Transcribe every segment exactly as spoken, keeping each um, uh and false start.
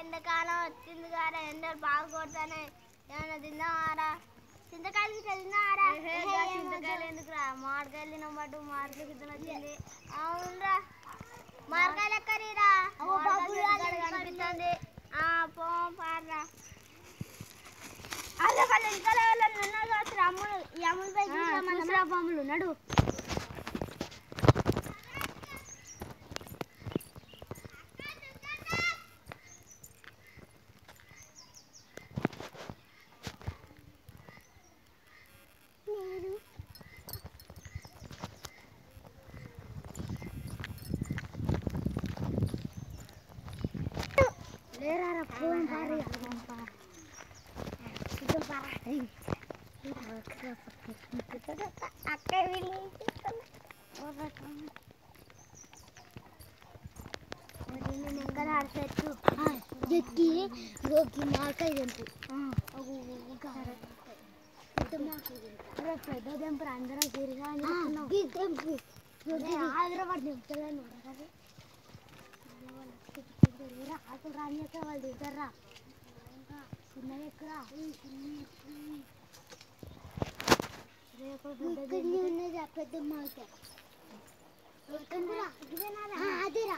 ఎండాకాలం వచ్చింది కారా, ఎండలు బాగా కొడతానే. ఏమైనా తిన్నావారా? చింతకాయలు గిట్ల తిన్నావారా? చింతకాయలు ఎందుకురా, మామిడికాయలు తిన్నాం. పట్టు మామిడికాయ గిద్దలు వచ్చింది. అవునరా, మామిడికాయలు ఎక్కడిరా? కనిపిస్తుంది. పో పారా. అదే వాళ్ళు ఇంకా ఉన్నారు కావచ్చు. అమ్ములు ఈ అమ్ములు పై చూసారా పాములు నడు. లేరా ఫోన్ పారి అక్క చెట్టు మాకాయ తెంపు పెద్ద తెంపు అందరం తిరిగా తెంపు హైదరాబాద్ తెంపుతలేను. ఆకులు రానియక వాళ్ళు తింటారా? చిన్నగా ఎక్కురా ఉన్నది పెద్ద మాకాయ. అదేరా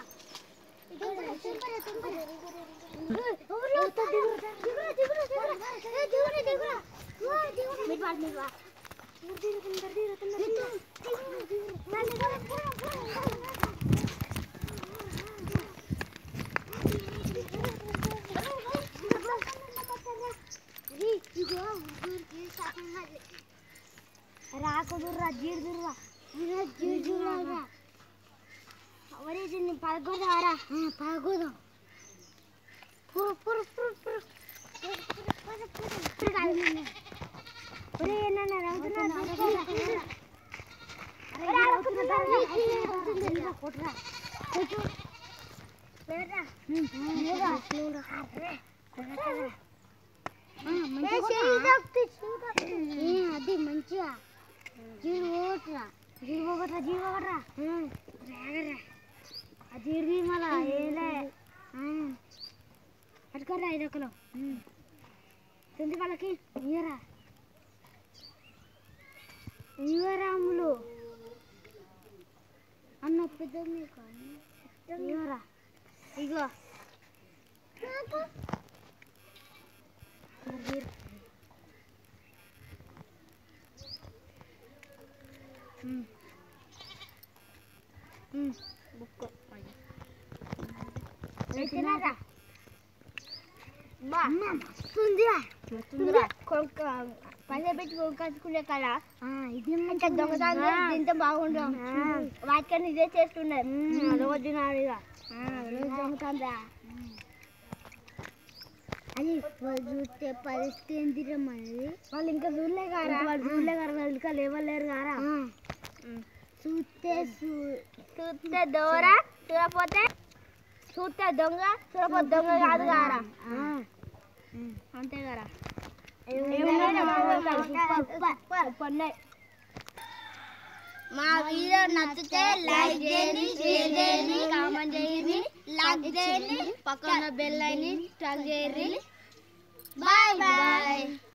రాకుదుర్రా జీడుదుర్రా జీడురా ఒరే దీన్ని పదకొదారా పదకొదాం. అది మంచిగా జీడు పోగొట్టరా జీడు పోగొట్టరా జీడు పోగొట్టరా రాగరా. ఆ జీడిది మళ్ళా ఏలే అటుకరా ఐదు ఒక్కలు తుంది వాళ్ళకి ఇయ్యరా ఇవ్వరా అమ్ములు అన్న పెద్ద మీకు ఇవ్వరా. ఇగో బుక్ పైసలు పెట్టి కొనుక్కొచ్చుకునే కదా ఇది దొంగతనం తింటే బాగుంటాం. వాటికన్నా ఇదే చేస్తుండే రోజు నాడు ఇక రోజు దొంగతుందా అది చూస్తే పరిస్థితి ఏంటిరా మనది. వాళ్ళు ఇంకా చూడలే కారా వాళ్ళు చూడలే కారా వాళ్ళు ఇంకా లేవలేరు కారా. చూస్తే చూస్తే దూర చూడపోతే చూస్తే దొంగ చూడపోతే దొంగ కాదు కారా. అంతే కదా. మా వీడియో నచ్చితే లైక్ చేయండి, షేర్ చేయండి, కామెంట్ చేయండి, లైక్ చేయండి, పక్కన బెల్ ఐకాన్ని టచ్ చేయండి. Bye bye.